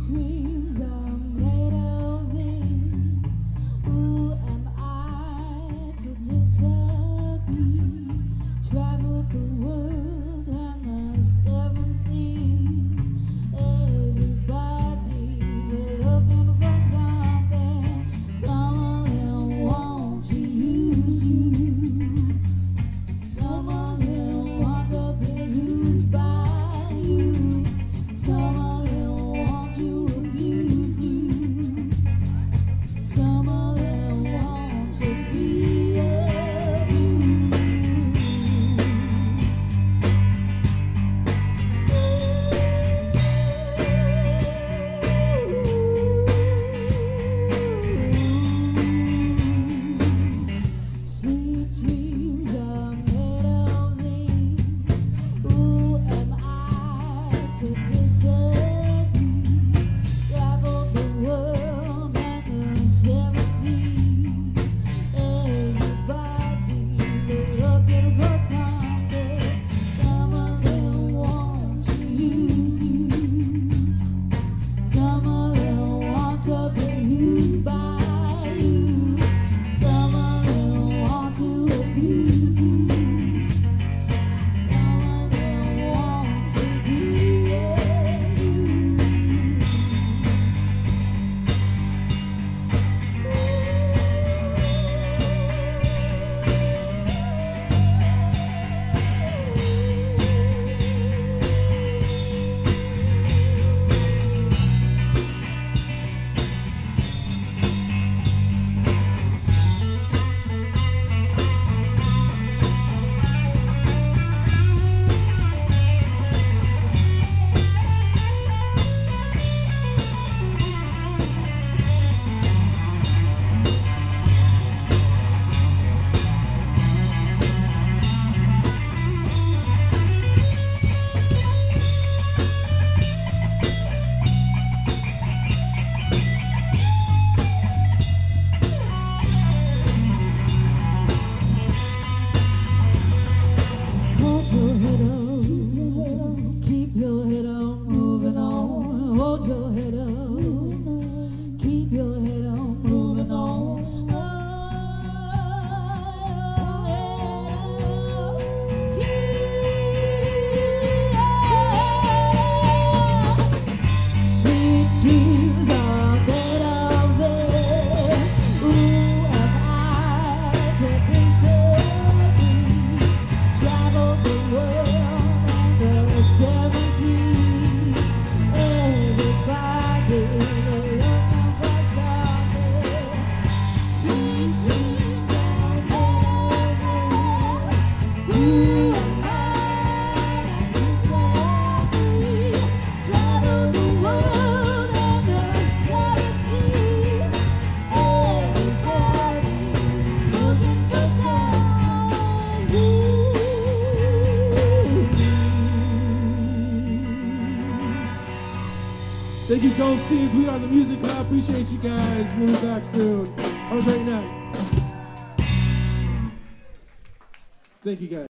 dreams are made of these. Who am I to disagree? Traveled the world and the seven seas. Everybody looking for something. Some of them want to use you. Some of them want to be used by you. Some of them want to abuse you. Some of them want to be abused. Sweet dreams are made of these. Who am I to disagree? Travel the world and the seven seas. Everybody looking for something. Some of them want to use you. Some of them want to be used by you. Some of them want to abuse you. Some of them want to be abused. Hold your head up, keep your head on, moving on. Hold your head up, keep your head on, moving on. Sweet dreams are made of this. Who am I to disagree? Travel the world and the seven seas. Everybody looking for something. Sweet dreams are made of this. Who am I to disagree? Travel the world and the seven seas. Everybody looking for something. Thank you, Ghost Teams. We are the Music Lab. Appreciate you guys. We'll be back soon. Have a great night. Thank you, guys.